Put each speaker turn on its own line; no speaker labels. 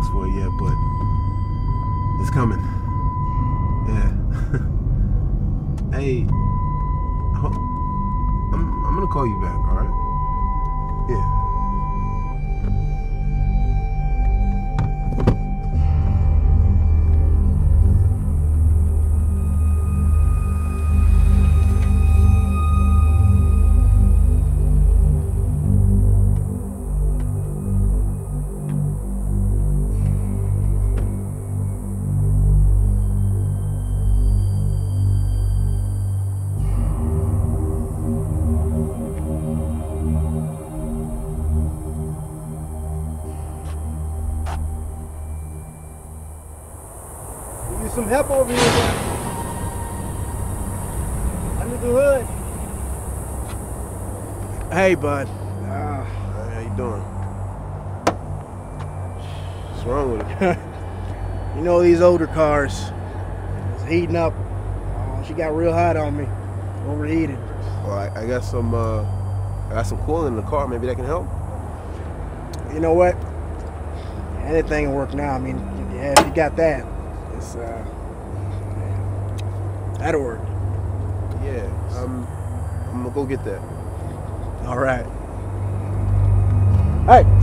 box for it yet, but it's coming. Yeah. Hey, I'm gonna call you back, all right? Yeah.
Some help over here, man. Under the hood.
Hey, bud. How you doing? What's wrong with it?
You know these older cars. It's heating up. She got real hot on me. Overheated.
Well, I got some coolant in the car. Maybe that can help.
You know what? Anything will work now. I mean, yeah, if you got that, it's that'll work.
Yeah, I'm gonna go get that.
All right. Hey.